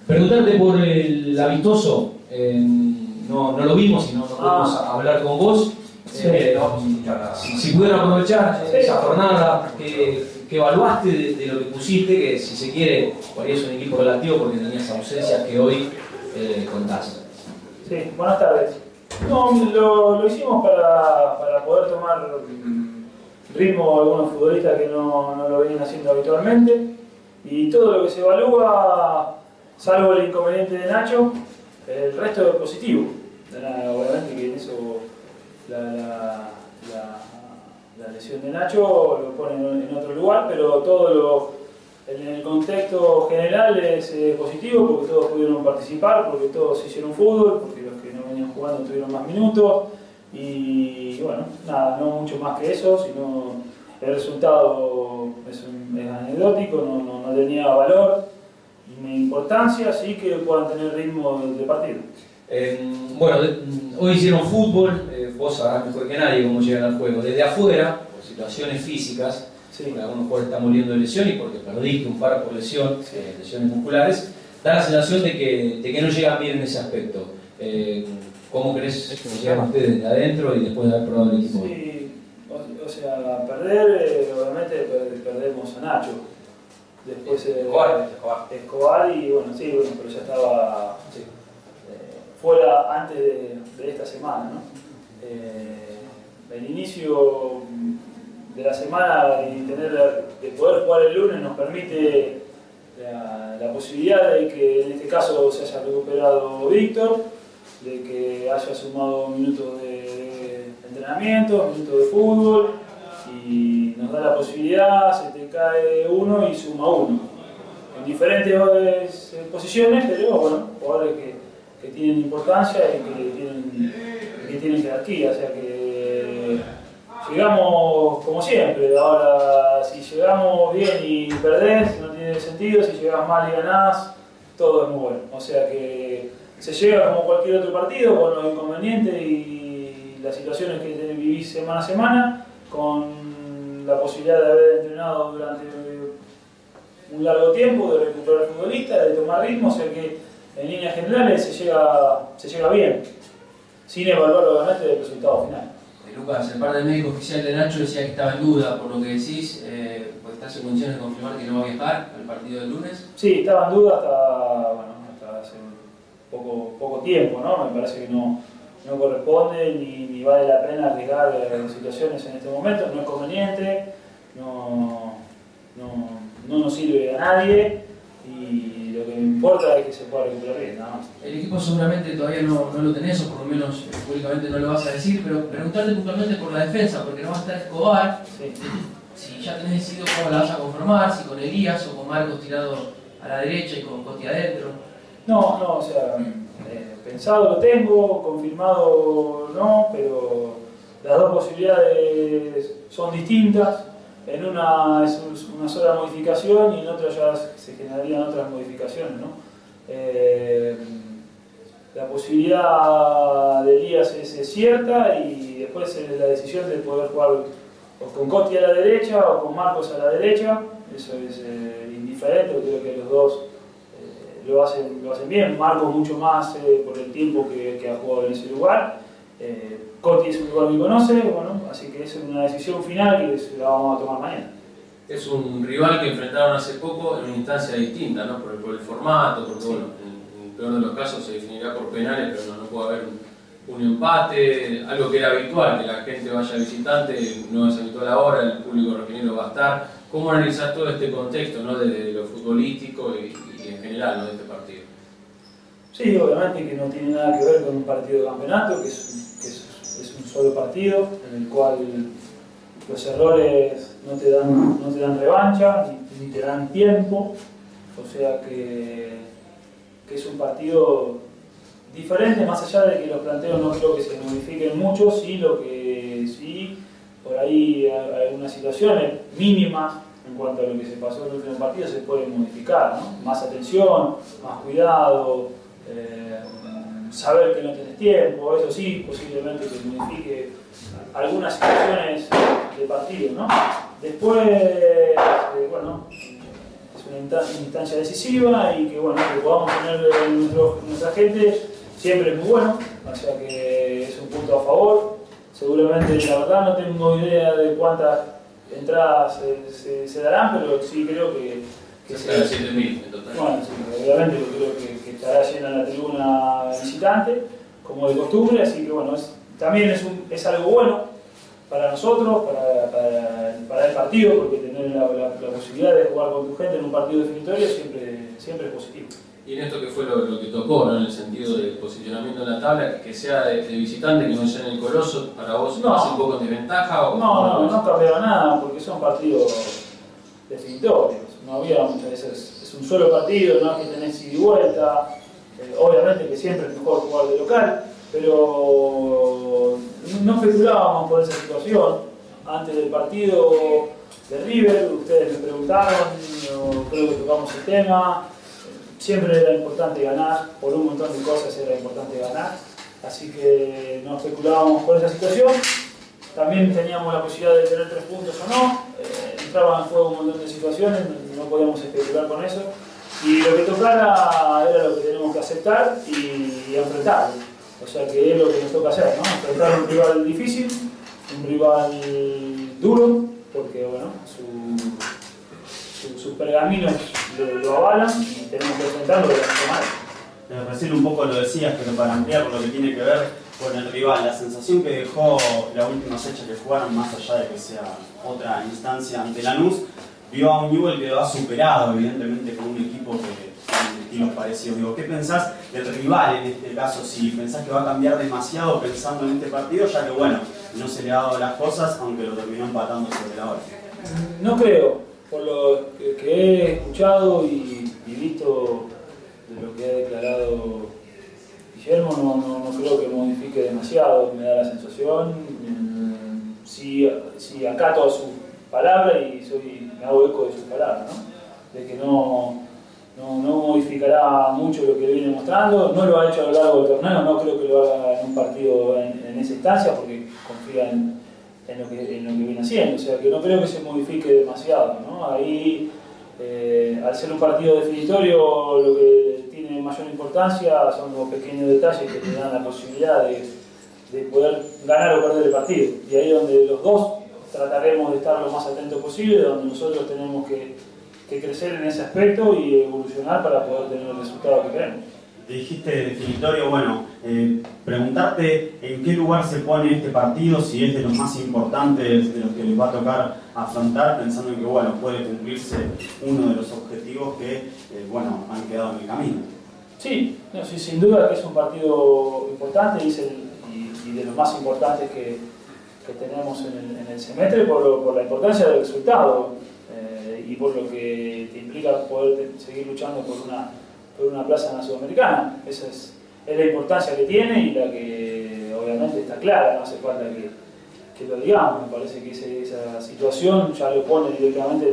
Preguntarte por el amistoso, no lo vimos y no pudimos hablar con vos. Si pudieron aprovechar esa jornada, ¿qué evaluaste de lo que pusiste? Que si se quiere, por ahí es un equipo relativo porque tenías ausencias que hoy contás. Sí, buenas tardes. No, lo hicimos para poder tomar ritmo a algunos futbolistas que no lo venían haciendo habitualmente. Y todo lo que se evalúa, salvo el inconveniente de Nacho, el resto es positivo. Obviamente que en eso la lesión de Nacho lo pone en otro lugar, pero todo en el contexto general es positivo porque todos pudieron participar, porque todos hicieron fútbol, porque los que no venían jugando tuvieron más minutos y bueno, nada, no mucho más que eso, sino el resultado es anecdótico, no tenía valor ni importancia, así que puedan tener ritmo de partido. Bueno, hoy hicieron fútbol, vos sabrás mejor que nadie cómo llegan al juego. Desde afuera, por situaciones físicas, sí, porque algunos jugadores están muriendo de lesión y porque perdiste un par por lesión, sí, lesiones musculares, da la sensación de que no llegan bien en ese aspecto. ¿Cómo crees que llegan ustedes desde adentro y después de haber probado el equipo? Sí, o sea, obviamente perdemos a Nacho. Después Escobar y bueno, sí, pero ya estaba fuera antes de esta semana, ¿no? El inicio de la semana y de poder jugar el lunes nos permite la posibilidad de que en este caso se haya recuperado Víctor, de que haya sumado minutos de entrenamiento, minutos de fútbol y nos da la posibilidad, se te cae uno y suma uno en diferentes posiciones, pero bueno, jugadores que tienen importancia y que tienen jerarquía, o sea que llegamos como siempre. Ahora, si llegamos bien y perdés, no tiene sentido, si llegás mal y ganás, todo es muy bueno. O sea que se llega como cualquier otro partido, con los inconvenientes y las situaciones que vivís semana a semana, con la posibilidad de haber entrenado durante un largo tiempo, de recuperar futbolistas, de tomar ritmo, o sea que en líneas generales se llega bien, sin evaluar obviamente el resultado final. Lucas, el parte médico oficial de Nacho decía que estaba en duda, por lo que decís, pues estás en condiciones de confirmar que no va a viajar al partido del lunes. Sí, estaba en duda hasta hace poco tiempo, ¿no? Me parece que no corresponde ni vale la pena arriesgar situaciones en este momento, no es conveniente, no nos sirve a nadie y lo que me importa es que se pueda recuperar bien, nada más. El equipo seguramente todavía no lo tenés, o por lo menos públicamente no lo vas a decir, pero preguntarte puntualmente por la defensa, porque no va a estar Escobar. Sí. Si ya tenés decidido cómo la vas a conformar, si con Elías o con Marcos tirado a la derecha y con Costi adentro. No, o sea, pensado lo tengo, confirmado no, pero las dos posibilidades son distintas. En una es una sola modificación y en otra ya se generarían otras modificaciones, ¿no? La posibilidad de Elías es cierta y después la decisión de poder jugar o con Costi a la derecha o con Marcos a la derecha, eso es indiferente, creo que los dos lo hacen bien, Marcos mucho más por el tiempo que ha jugado en ese lugar. Costi es un lugar que conoce, bueno, así que es una decisión final que la vamos a tomar mañana. Es un rival que enfrentaron hace poco en una instancia distinta, ¿no? Por el formato, porque sí, bueno, en el peor de los casos se definirá por penales, pero no puede haber un empate, algo que era habitual, que la gente vaya visitante, no es habitual ahora, el público rojinegro va a estar. ¿Cómo analizar todo este contexto, ¿no? Desde lo futbolístico y en general, ¿no? De este partido? Sí, obviamente que no tiene nada que ver con un partido de campeonato, que es un solo partido en el cual los errores no te dan revancha ni te dan tiempo, o sea que es un partido diferente, más allá de que los planteos no creo que se modifiquen mucho, sí por ahí hay algunas situaciones mínimas en cuanto a lo que se pasó en el último partido se pueden modificar, ¿no? Más atención, más cuidado, saber que no tenés tiempo, eso sí, posiblemente que modifique algunas situaciones de partido, ¿no? Después, bueno, es una instancia decisiva y que, bueno, que podamos tener nuestra gente siempre es muy bueno, o sea que es un punto a favor. Seguramente, la verdad, no tengo idea de cuántas entradas se darán, pero sí creo que cerca de 7.000 en total. Bueno, sí, obviamente yo creo que estará llena la tribuna visitante, como de costumbre, así que bueno, también es algo bueno para nosotros, para el partido, porque tener la posibilidad de jugar con tu gente en un partido definitorio siempre es positivo. Y en esto que fue lo que tocó, ¿no? En el sentido de posicionamiento en la tabla, que sea de visitante, que no sea en el Coloso, ¿para vos hace un poco de desventaja? ¿O no cambiaba nada, porque son partidos definitorios. No había muchas veces, es un solo partido, no es que tenés ida y vuelta. Obviamente que siempre es mejor jugar de local, pero no especulábamos por esa situación. Antes del partido de River, ustedes me preguntaron, creo que tocamos el tema. Siempre era importante ganar, por un montón de cosas era importante ganar, así que no especulábamos por esa situación. También teníamos la posibilidad de tener 3 puntos o no, entraban en juego un montón de situaciones, no podíamos especular con eso. Y lo que tocara era lo que tenemos que aceptar y enfrentarlo. O sea que es lo que nos toca hacer, ¿no? Enfrentar a un rival difícil, un rival duro, porque bueno, sus pergaminos lo avalan y tenemos que enfrentarlo de la mejor manera. Recién un poco lo decías, pero para ampliar lo que tiene que ver con el rival, la sensación que dejó la última fecha que jugaron, más allá de que sea otra instancia ante Lanús, vio a un Newell que lo ha superado, evidentemente, con un equipo que tiene estilos parecidos. Digo, ¿qué pensás del rival en este caso? Si pensás que va a cambiar demasiado pensando en este partido, ya que bueno, no se le ha dado las cosas, aunque lo terminó empatando sobre la hora. No creo, por lo que he escuchado y visto de lo que ha declarado Guillermo, no creo que modifique demasiado, me da la sensación. Si acato a su palabra y me hago eco de su palabra, ¿no? De que no modificará mucho lo que viene mostrando, no lo ha hecho a lo largo del torneo, no creo que lo haga en un partido en esa instancia porque confía en lo que viene haciendo, o sea que no creo que se modifique demasiado, ¿no? Ahí, al ser un partido definitorio, lo que tiene mayor importancia son los pequeños detalles que te dan la posibilidad de poder ganar o perder el partido, y ahí donde los dos trataremos de estar lo más atentos posible, donde nosotros tenemos que crecer en ese aspecto y evolucionar para poder tener el resultado que queremos. Dijiste definitorio, bueno, preguntarte en qué lugar se pone este partido, si es de los más importantes de los que les va a tocar afrontar, pensando en que bueno, puede cumplirse uno de los objetivos que bueno, han quedado en el camino. Sí, sin duda que es un partido importante y de los más importantes que tenemos en el semestre por la importancia del resultado y por lo que te implica poder seguir luchando por una plaza en la Sudamericana. Esa es la importancia que tiene y la que obviamente está clara, no hace falta que lo digamos. Me parece que esa situación ya lo pone directamente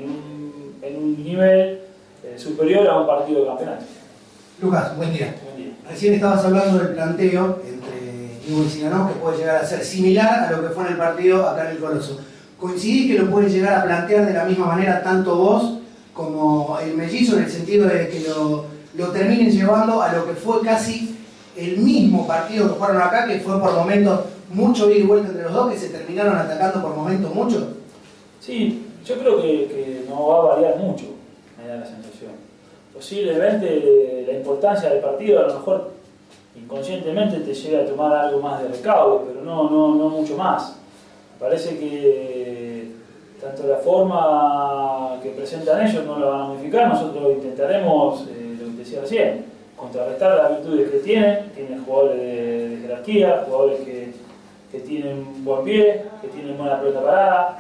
en un nivel superior a un partido de campeonato. Lucas, buen día. Recién estabas hablando del planteo entre Newell's y Lanús, que puede llegar a ser similar a lo que fue en el partido acá en el Coloso. ¿Coincidís que lo pueden llegar a plantear de la misma manera tanto vos como el Mellizo, en el sentido de que lo terminen llevando a lo que fue casi el mismo partido que jugaron acá, que fue por momentos mucho ida y vuelta entre los dos, que se terminaron atacando por momentos mucho? Sí, yo creo que no va a variar mucho, me da la sensación. Posiblemente la importancia del partido a lo mejor inconscientemente te llega a tomar algo más de recaudo, pero no mucho más. Me parece que tanto la forma que presentan ellos no la van a modificar, nosotros intentaremos, lo que decía recién, contrarrestar las virtudes que tienen jugadores de jerarquía, jugadores que tienen buen pie, que tienen buena pelota parada,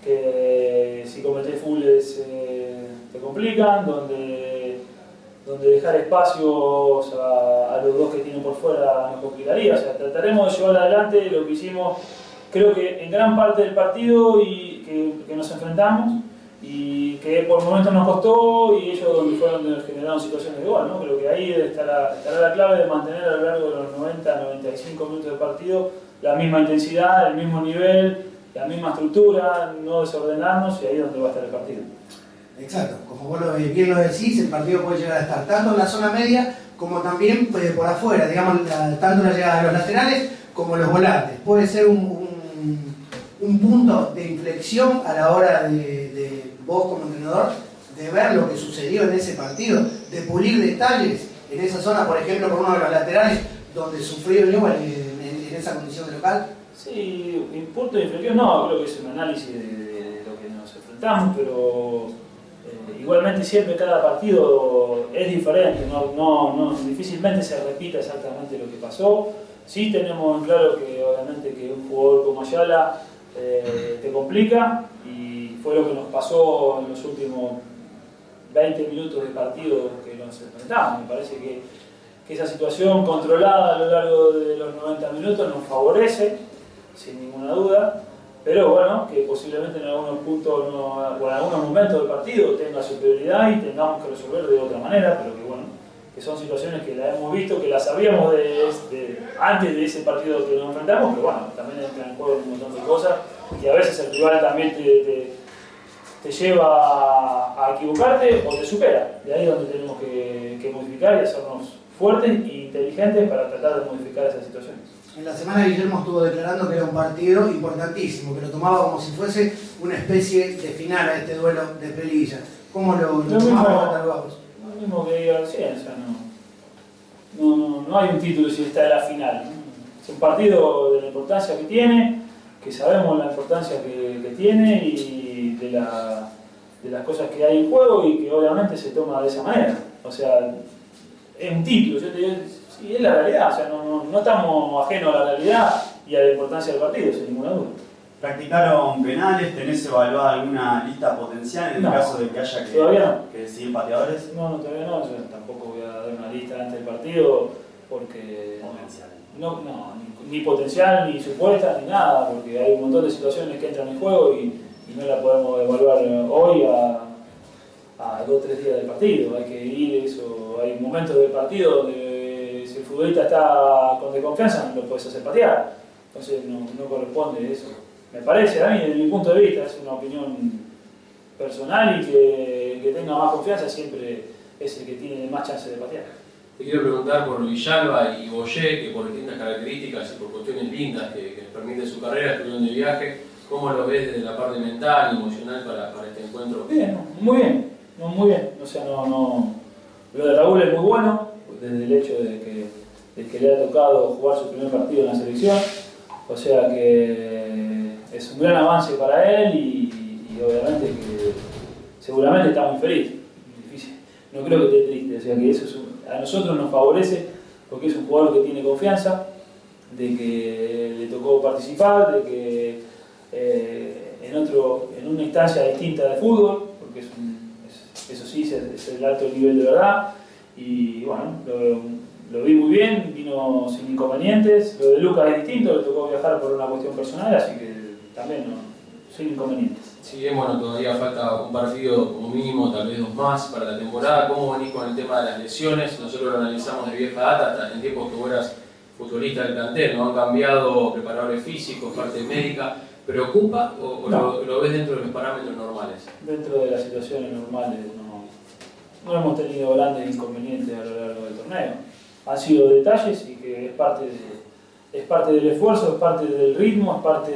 que si cometés fulls te complican, donde dejar espacios a los dos que tienen por fuera nos complicaría. O sea, trataremos de llevar adelante lo que hicimos, creo que en gran parte del partido y que nos enfrentamos y que por momentos nos costó y ellos donde fueron donde generaron situaciones de gol, ¿no? Creo que ahí estará la clave de mantener a lo largo de los 90-95 minutos del partido la misma intensidad, el mismo nivel, la misma estructura, no desordenarnos y ahí es donde va a estar el partido. Exacto, como vos bien lo decís, el partido puede llegar a estar tanto en la zona media como también por afuera, digamos, tanto la llegada de los laterales como los volantes. Puede ser un punto de inflexión a la hora de vos como entrenador, de ver lo que sucedió en ese partido, de pulir detalles en esa zona, por ejemplo, por uno de los laterales, donde sufrió Newell en esa condición de local. Sí, punto de inflexión no, creo que es un análisis de lo que nos enfrentamos, pero igualmente siempre cada partido es diferente, difícilmente se repita exactamente lo que pasó. Sí tenemos en claro que obviamente que un jugador como Ayala te complica, y fue lo que nos pasó en los últimos 20 minutos de partido que nos enfrentamos. Me parece que esa situación controlada a lo largo de los 90 minutos nos favorece, sin ninguna duda, pero bueno, que posiblemente en algunos puntos o en algunos momentos del partido tenga superioridad y tengamos que resolver de otra manera, pero que bueno, que son situaciones que las hemos visto, que las sabíamos antes de ese partido que nos enfrentamos, pero bueno, también entran en juego un montón de cosas y a veces el rival también te lleva a equivocarte o te supera. De ahí es donde tenemos que modificar y hacernos fuertes e inteligentes para tratar de modificar esas situaciones. En la semana Guillermo estuvo declarando que era un partido importantísimo, que lo tomaba como si fuese una especie de final a este duelo de Pelilla. ¿Cómo lo tomaba? Lo mismo que diga recién, o sea, no hay un título si está en la final. Es un partido de la importancia que tiene, que sabemos la importancia que tiene y de las cosas que hay en juego, y que obviamente se toma de esa manera. O sea, es un título, yo te digo, sí, es la realidad, o sea, no estamos ajenos a la realidad y a la importancia del partido, sin ninguna duda. ¿Practicaron penales? ¿Tenés evaluada alguna lista potencial en el caso de que haya que decidir pateadores? No, todavía no, yo tampoco voy a dar una lista antes del partido, porque ni potencial, ni supuesta, ni nada, porque hay un montón de situaciones que entran en juego y no la podemos evaluar hoy a 2 o 3 días del partido. Hay que ir eso, hay momentos del partido donde si el futbolista está con desconfianza no lo puedes hacer patear, entonces no corresponde eso. Me parece, a mí desde mi punto de vista, es una opinión personal, y que tenga más confianza siempre es el que tiene más chance de patear. Te quiero preguntar por Villalba y Boyé, que por distintas características y por cuestiones lindas que les permite su carrera, estuvieron de viaje. ¿Cómo lo ves desde la parte mental y emocional para este encuentro? Bien, muy bien, muy bien. O sea, lo de Raúl es muy bueno, desde el hecho de que le ha tocado jugar su primer partido en la selección. O sea que es un gran avance para él y obviamente que seguramente está muy feliz. Difícil. No creo que esté triste, o sea que eso a nosotros nos favorece, porque es un jugador que tiene confianza, de que le tocó participar, de que en una instancia distinta de fútbol, porque eso sí es el alto nivel de verdad, y bueno, lo vi muy bien, vino sin inconvenientes. Lo de Lucas es distinto, le tocó viajar por una cuestión personal, así que también sin inconvenientes. Sí, bueno, todavía falta un partido como mínimo, tal vez 2 más para la temporada. ¿Cómo venís con el tema de las lesiones? Nosotros lo analizamos de vieja data, hasta en tiempos que vos eras futbolista del plantel, ¿no? Han cambiado preparadores físicos, parte médica. ¿Preocupa o no, lo ves dentro de los parámetros normales? Dentro de las situaciones normales no hemos tenido grandes inconvenientes a lo largo del torneo. Han sido detalles y que es parte del esfuerzo, es parte del ritmo, es parte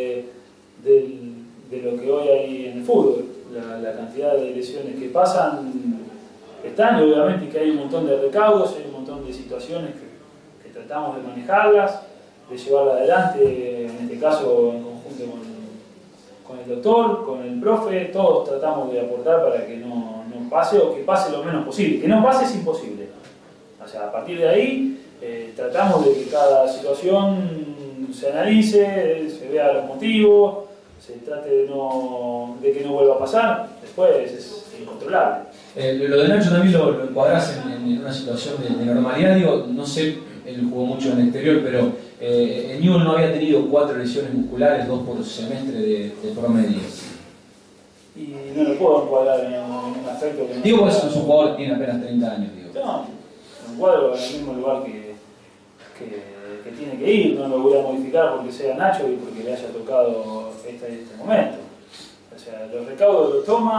de lo que hoy hay en el fútbol. La cantidad de lesiones que pasan están, y obviamente que hay un montón de recaudos, hay un montón de situaciones que tratamos de manejarlas, de llevarlas adelante, en este caso en conjunto con el doctor, con el profe. Todos tratamos de aportar para que no pase, o que pase lo menos posible. Que no pase es imposible. O sea, a partir de ahí tratamos de que cada situación se analice, se vea los motivos, se trate de que no vuelva a pasar. Después es incontrolable. Lo de Nacho también lo encuadrás en una situación de normalidad. Digo, no sé, él jugó mucho en el exterior, pero Newell no había tenido 4 lesiones musculares, 2 por semestre de promedio. Y no lo puedo encuadrar en un aspecto que no... Digo, pues es un jugador que tiene apenas 30 años. Digo. No, lo encuadro en el mismo lugar que tiene que ir. No lo voy a modificar porque sea Nacho y porque le haya tocado este momento. O sea, los recaudos los toma,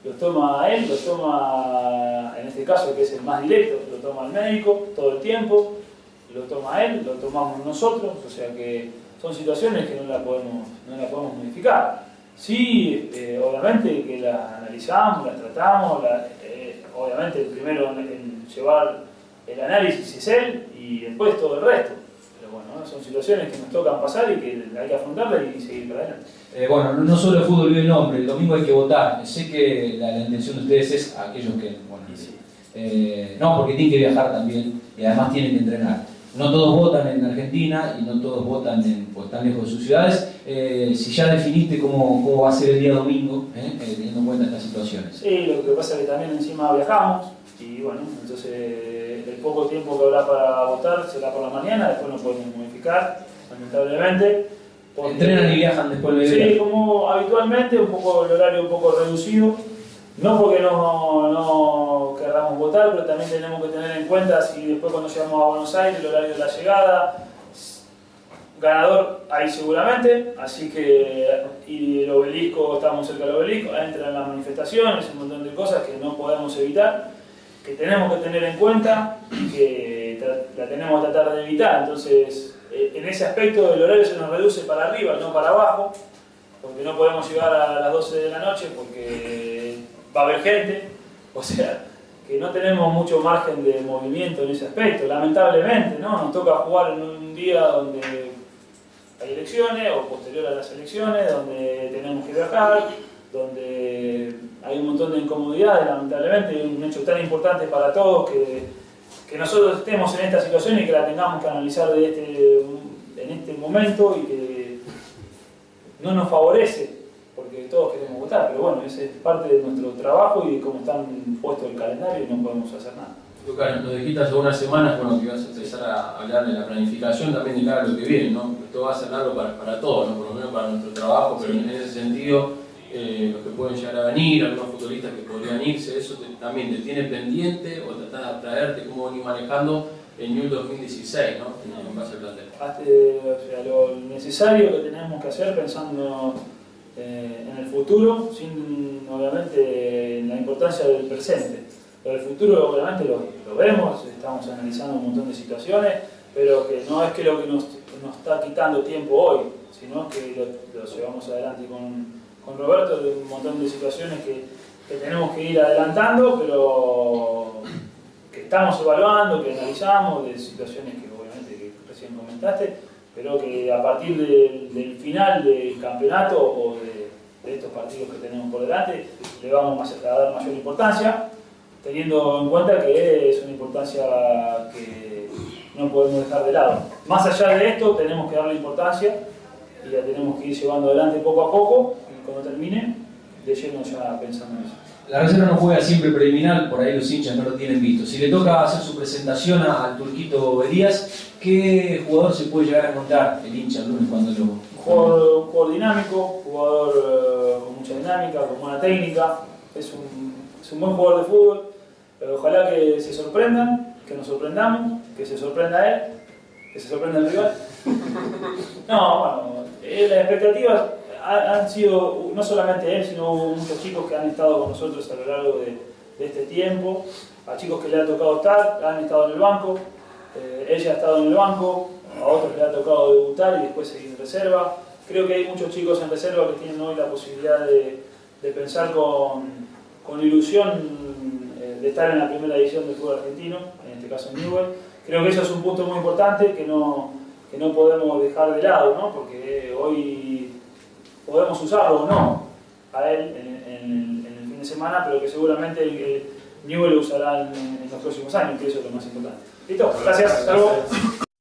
lo toma él, lo toma, en este caso que es el más directo, lo toma el médico todo el tiempo, lo toma él, lo tomamos nosotros, o sea que son situaciones que no la podemos modificar. Sí, obviamente que las analizamos, las tratamos, obviamente el primero en llevar el análisis es él y después todo el resto. Pero bueno, son situaciones que nos tocan pasar y que hay que afrontarlas y seguir para adelante. Bueno, no solo el fútbol vive el nombre, el domingo hay que votar. Sé que la intención de ustedes es aquellos que, bueno, no, porque tienen que viajar también y además tienen que entrenar. No todos votan en Argentina y no todos votan pues, tan lejos de sus ciudades. Si ya definiste cómo va a ser el día domingo, teniendo en cuenta estas situaciones. Sí, lo que pasa es que también encima viajamos y bueno, entonces el poco tiempo que habrá para votar será por la mañana, después no podemos modificar, lamentablemente. ¿Entrenan y viajan después del mediodía? Sí, como habitualmente, el horario un poco reducido. No porque no querramos votar, pero también tenemos que tener en cuenta si después cuando llegamos a Buenos Aires, el horario de la llegada, ganador ahí seguramente, así que y el obelisco, estamos cerca del obelisco, entran las manifestaciones, un montón de cosas que no podemos evitar, que tenemos que tener en cuenta y que la tenemos que tratar de evitar. Entonces, en ese aspecto el horario se nos reduce para arriba, no para abajo, porque no podemos llegar a las 12 de la noche porque va a haber gente, o sea, que no tenemos mucho margen de movimiento en ese aspecto, lamentablemente, ¿no? Nos toca jugar en un día donde hay elecciones o posterior a las elecciones, donde tenemos que viajar, donde hay un montón de incomodidades, lamentablemente, un hecho tan importante para todos que nosotros estemos en esta situación y que la tengamos que analizar en este momento y que no nos favorece, porque todos queremos votar, pero bueno, esa es parte de nuestro trabajo y como están puestos el calendario no podemos hacer nada. Lucas, nos dijiste hace unas semanas que ibas a empezar a hablar de la planificación también de cara a lo que viene, ¿no? Esto va a ser largo para todos, ¿no? Por lo menos para nuestro trabajo, pero en ese sentido, los que pueden llegar a venir, algunos futbolistas que podrían irse, ¿eso también te tiene pendiente o tratás de abstraerte cómo venir manejando el Newell's 2016, ¿no? En base al plantel? O sea, lo necesario que tenemos que hacer pensando en el futuro, sin obviamente en la importancia del presente. Pero el futuro obviamente lo vemos, estamos analizando un montón de situaciones, pero que no es que lo que nos está quitando tiempo hoy, sino que lo llevamos adelante con Roberto, de un montón de situaciones que tenemos que ir adelantando, pero que estamos evaluando, que analizamos, de situaciones que obviamente que recién comentaste, pero que a partir del final del campeonato o de estos partidos que tenemos por delante, le vamos a dar mayor importancia, teniendo en cuenta que es una importancia que no podemos dejar de lado. Más allá de esto, tenemos que darle importancia y la tenemos que ir llevando adelante poco a poco, y cuando termine, de lleno ya pensando en eso. La reserva no juega siempre preliminar, por ahí los hinchas no lo tienen visto. Si le toca hacer su presentación al Turquito Elías, ¿qué jugador se puede llegar a encontrar el hincha el lunes cuando lo... Un jugador dinámico, jugador con mucha dinámica, con buena técnica, es un buen jugador de fútbol. Ojalá que se sorprendan, que nos sorprendamos, que se sorprenda él, que se sorprenda el rival. No, bueno, las expectativas han sido, no solamente él, sino hubo muchos chicos que han estado con nosotros a lo largo de este tiempo, a chicos que le ha tocado estar, han estado en el banco, ella ha estado en el banco, a otros le ha tocado debutar y después seguir en reserva. Creo que hay muchos chicos en reserva que tienen hoy la posibilidad de pensar con ilusión de estar en la primera división del fútbol argentino, en este caso en Newell's. Creo que eso es un punto muy importante que no podemos dejar de lado, ¿no? Porque hoy podemos usarlo o no a él en el fin de semana, pero que seguramente Newell's lo usará en los próximos años, que eso es lo más importante. ¿Listo? Gracias. Hasta luego.